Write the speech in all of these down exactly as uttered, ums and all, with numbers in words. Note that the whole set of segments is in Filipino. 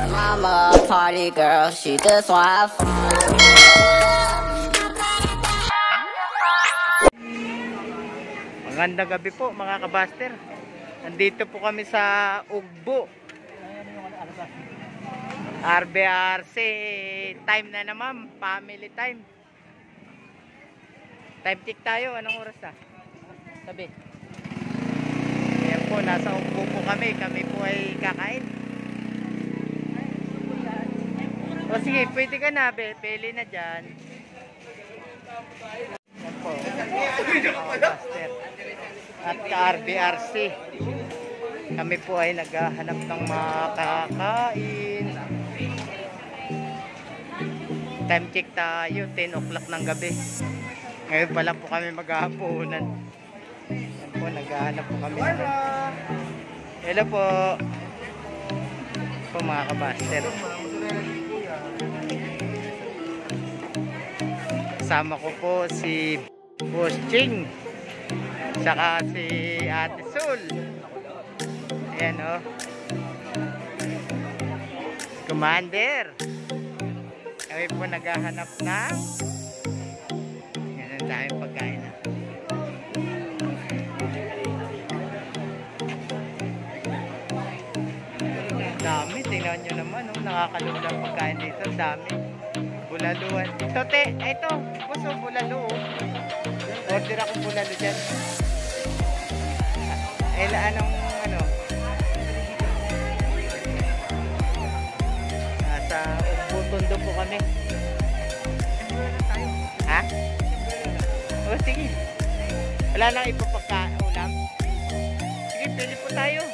mama a party girl, she just wanna have fun. Magandang gabi po mga kabaster. Nandito po kami sa Ugbo. R V R C time na naman, family time. Time check tayo, anong oras na? Sabi. Ayan po, nasa Ugbo po kami. Kami po ay kakain. O sige, pwede ka na, pili na dyan. Ayan po, mga kabaster. At ka-R V R C kami po ay naghahanap ng makakain. Time check tayo, ten o'clock ng gabi. Ngayon pa lang po kami maghahaponan. Yan po, naghahanap po kami. Hello po po mga kabaster. Kasama ko po si Boss Ching, saka si Ate Sul. Ayan o, Commander. Kami po naghahanap ng yan, ang daming pagkain na. Dami, tingnan nyo naman oh, nakakalula ang pagkain dito. Dami, bulaluan. Ito te, ito puso bulalo. Order ako bulalo dyan. Eh, anong ano? Nasa Ugbo, tondo po kami. Ha? O sige. Wala lang ipapagka-ulam. Sige, pili po tayo.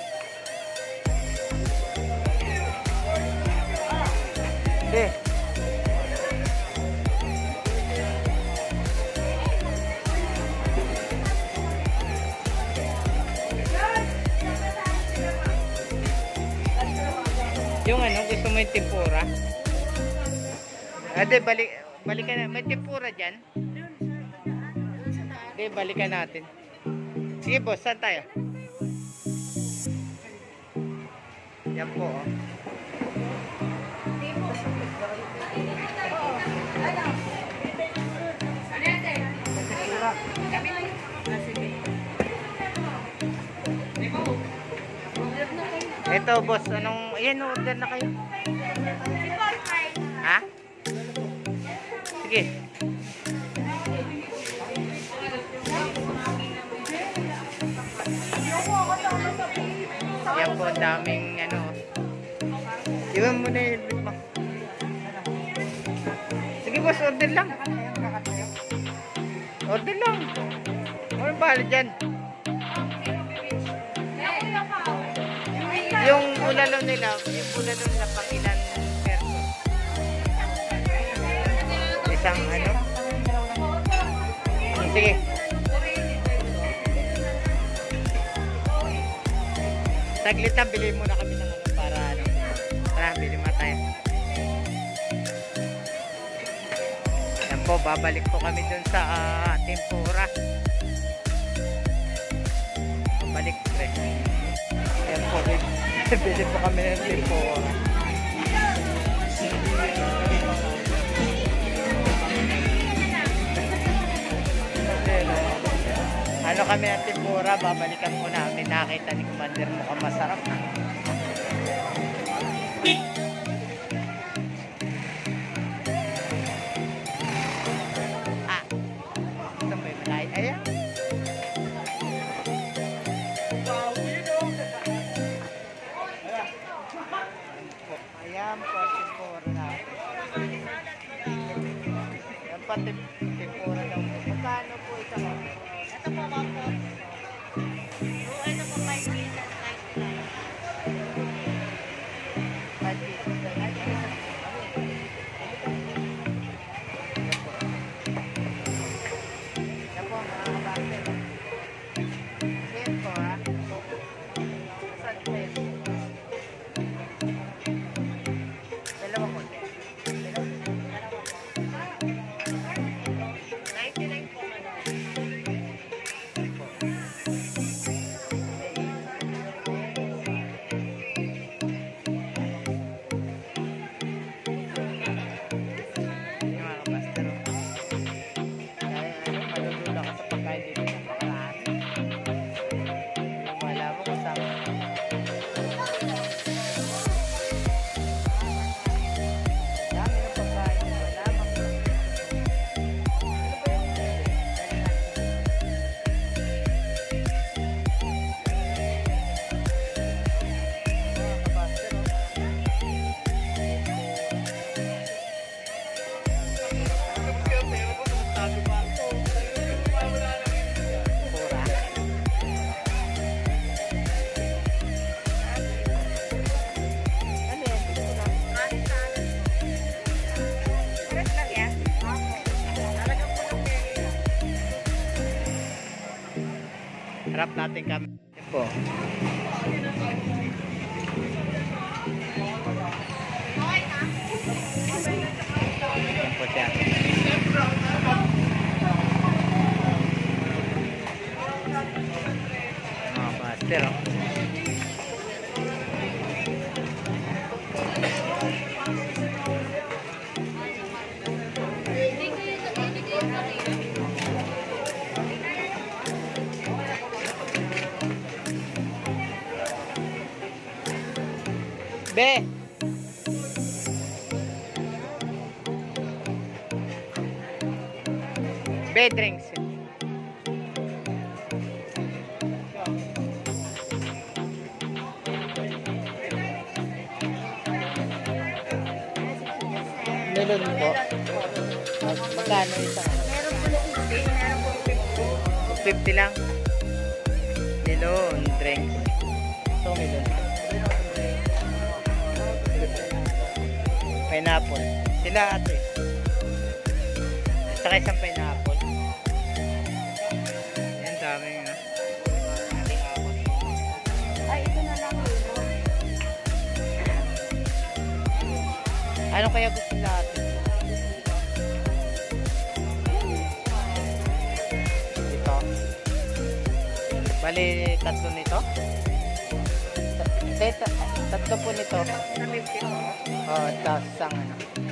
Hindi. Yung ano, gusto mo yung tempura? Ade, balik, balikan na. May tempura dyan? Ade, balikan natin. Sige boss, saan tayo? Yan po oh. Ito boss, anong, ayan order na kayo? Ha? Sige. Yan po, daming ano. Iwan mo na yung lima. Sige boss, order lang. Order lang. Ano ba dyan? Yung bulalo nila, yung bulalo nila pang ilan perso? Isang ano? Sige. Saglit na, bilhin muna kami ng ano para ano. Tara, bilhin mo tayo. Yan po, babalik po kami dun sa uh, tempura. Babalik po eh. Yan po, bili po kami ng tempura. Ano kami ng tempura, babalikan po namin. Nakita ni Commander mukhang masarap na. Ah, ito ba yung malay? Ayan. Ayan po, tempura natin. Ayan po, tempura daw. Magkano po ito? Ito po, one po. Ano po, five pieces, ninety-nine. five pieces, ninety-nine. Yan po, mga kabaster. Ayan po, ha? Saan po yun? Dalawa po. ninety-nine po. Harap natin kami po. Yan po siya. Mga master, oh. Be. Be drinks. Melon po. Magkano isa? Meron po fifty, meron po fifty. fifty lang. Melon drinks. So melon. Pineapple. Sila ate. Saka isang pineapple. Yan dami nga. Ay, ito na lang yun. Ano kaya gusto nila ate? Ito. Bali, tatlo nito? Tat tatlo po nito. Oo, oh, tapos isang ano.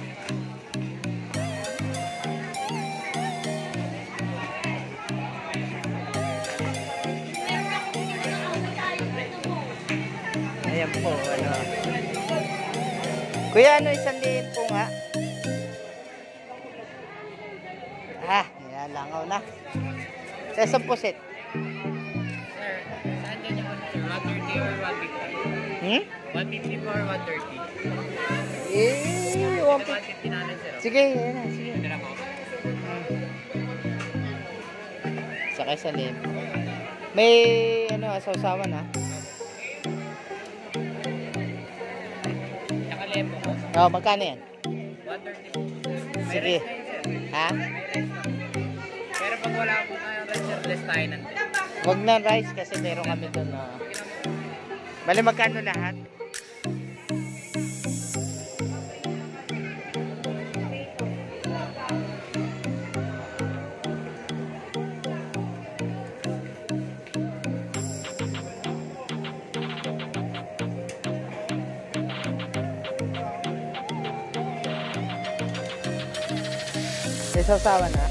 Ayan po, ano. Kuya, ano isang liin po nga? Ah, yan, langaw na. Sa isang pusit. Sir, saan din yung sir? one thirty or one fifty? Hmm? one fifty po or one thirty? Eh, one one fifty natin, sir. sige, yan na, sige. Ito na po. Sakay sa liin. May, ano, asawsawan ha? Nakalembo po. Oo, oh, magkano yan? one thirty po. May Sige. rice tayo, sir. Ha? May rice na po. Pero pag wala po tayong rice, sir, less tayo nandun. Huwag na rice kasi meron kami doon. Uh. Bali, magkano lahat? Isasawa na.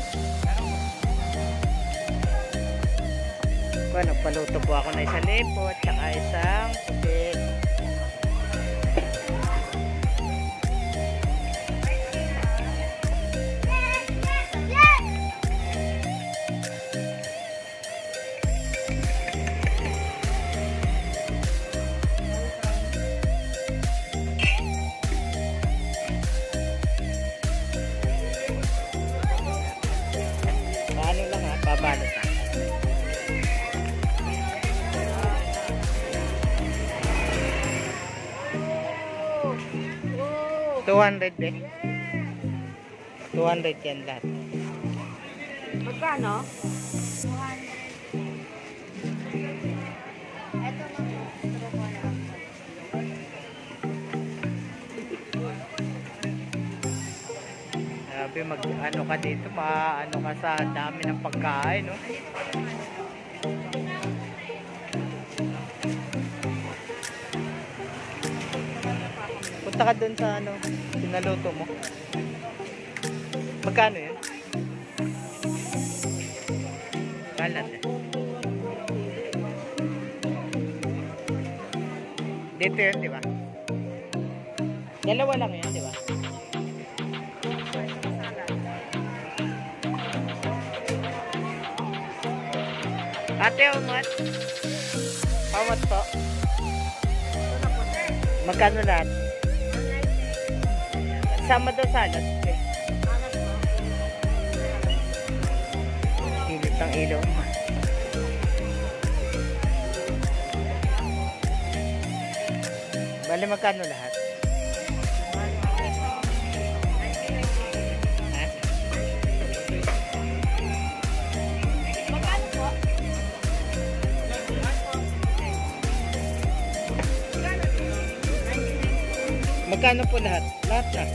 Bueno, paluto po ako na isang lipo at saka isang pusit. Paano lang ha, babalot na. two hundred eh. two hundred yan lahat. Magkano? Grabe, mag ano ka dito, maano ka sa dami ng pagkain, no? Punta ka dun sa ano, sinaluto mo. Magkano yun? Kalat eh. Dito yun, di ba? Dalawa lang yun, di ba? Ate, umat? Umat po? Magkano lahat? Sama daw salad. Okay. Hilit ng ilaw. Bali, magkano lahat? Ha? Magkano po? Magkano po lahat? Lahat na.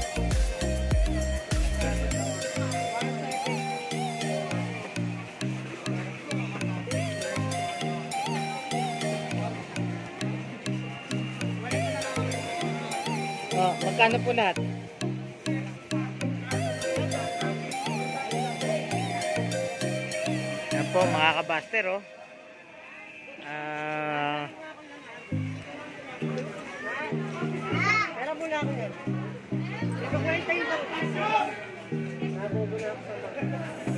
Oh, magkano po lahat? Yan po mga kabaster, oh. Ah... Pero muna ako yun. Ito kwenta yung piso. Nabubula ako sa mga.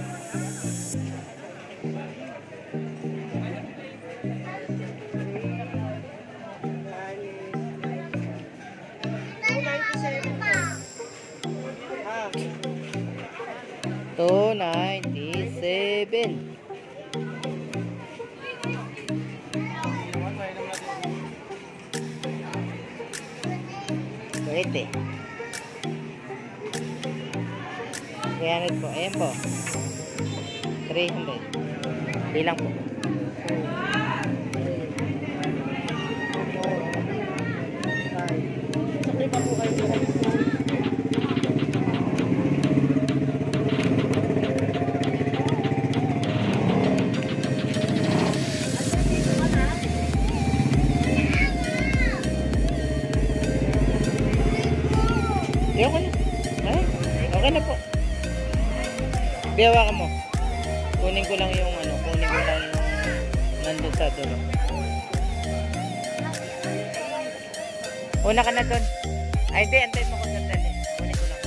two ninety-seven. Pwede. three hundred po. Ayan po. three hundred. Bilang po. Sakay pa po kayo. Okay na. Ay, okay na po. Biyawa ka mo. Kunin ko lang yung ano, kunin ko lang yung nandun sa dulo. Una ka na doon. Ay, di, antayin mo ko sandali. Kunin ko lang.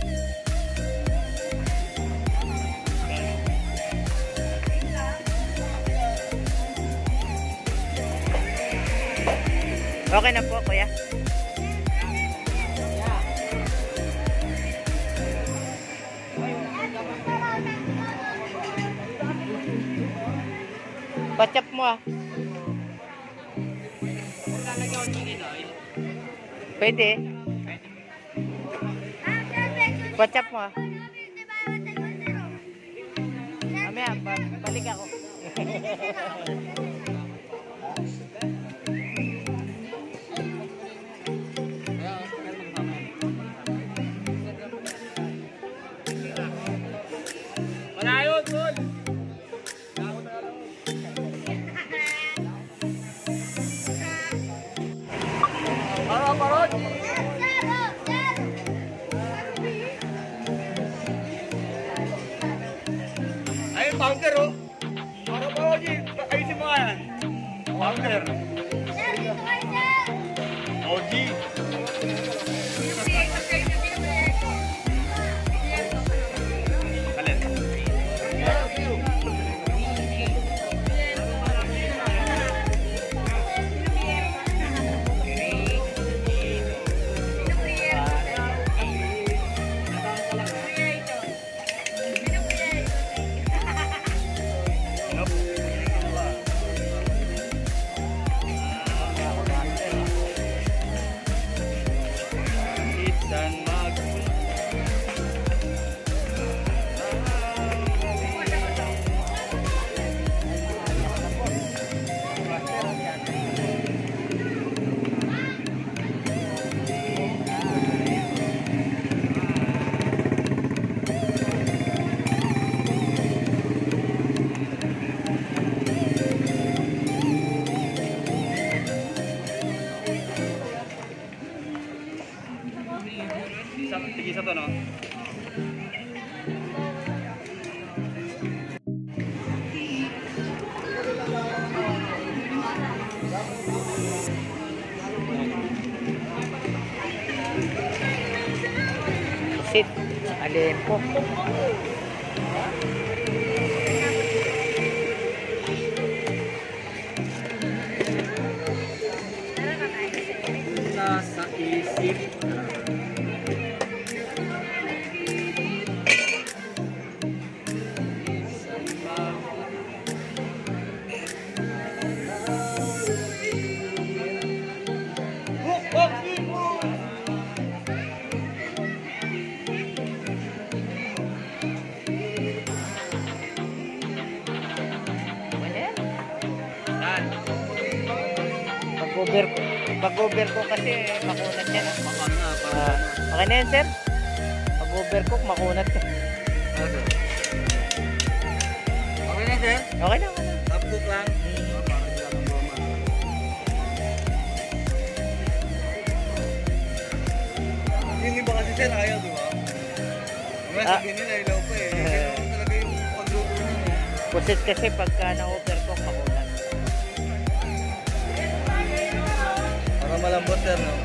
Okay na po, kuya. Pachap mo ah. Pwede. Pachap mo ah. Mamaya, balik ako. Malayo, tol. Ayun, powder oh. Para pa Oji, ayusin mo nga yan. Powder. Oji. Alin? Tigisa to, no? Sit. Alin po. Nasa isip. Pag-over ko, pag-over ko kasi makunat yan. Okay na yan, sir? Pag overcook, makunat ka. Ano, sir? Okay na, sir? Okay na, okay na. Half cook lang. Oh, parang hindi lang ang goma. Yung iba kasi, sir, ayaw, di ba? Mga Ah. sabihin nila, ilaw pa eh. Hindi naman talaga yung pagluto nun eh. Pusit kasi pagka na-overcook, makunat. Para malambot, sir, no?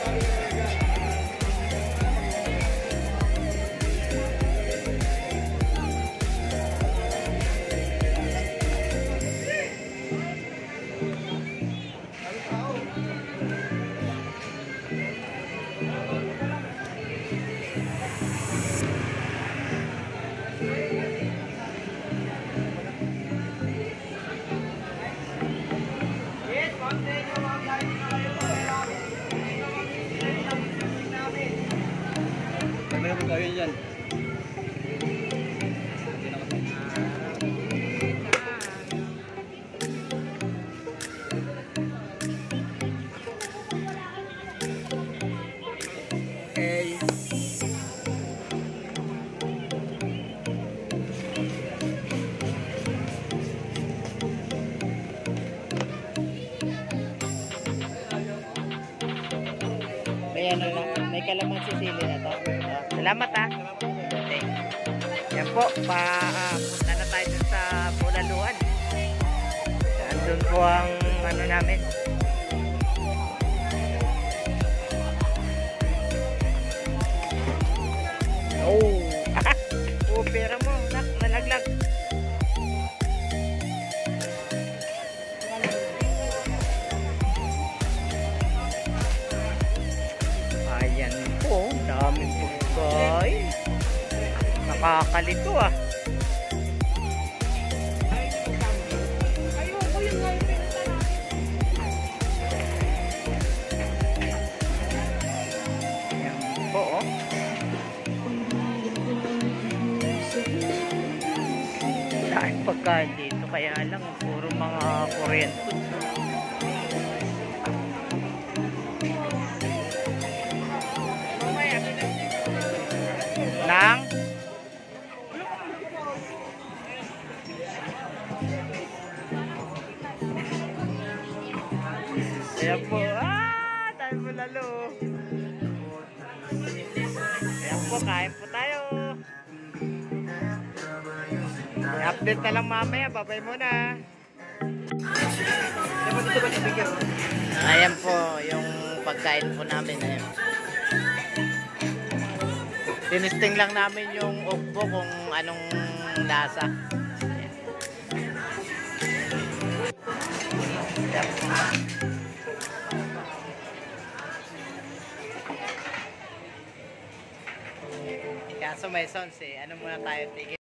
Meron kayo dyan. Okay. May ano lang, may kalamansi sili na to. Ah, salamat ah. Okay. Yan po, pa, ah, punta na tayo dun sa Bulaluan. Andun po ang ano namin. Oh! Oh, pera mo, nak, nalaglag. Ayan po, daming pagkain. Nakakalito ah. Ayan po oh. Dahil pagkain dito, kaya lang puro mga Korean food. Nang ayan po, ah, tayo po lalo. Ayan po, kain po tayo. I-update na lang mamaya, babay muna. Ayan po, yung pagkain po namin. Ayan. Tinisting lang namin yung ugbo kung anong lasa. Ayan. Ayan. Kaso may sounds eh. Ano muna tayo tigil?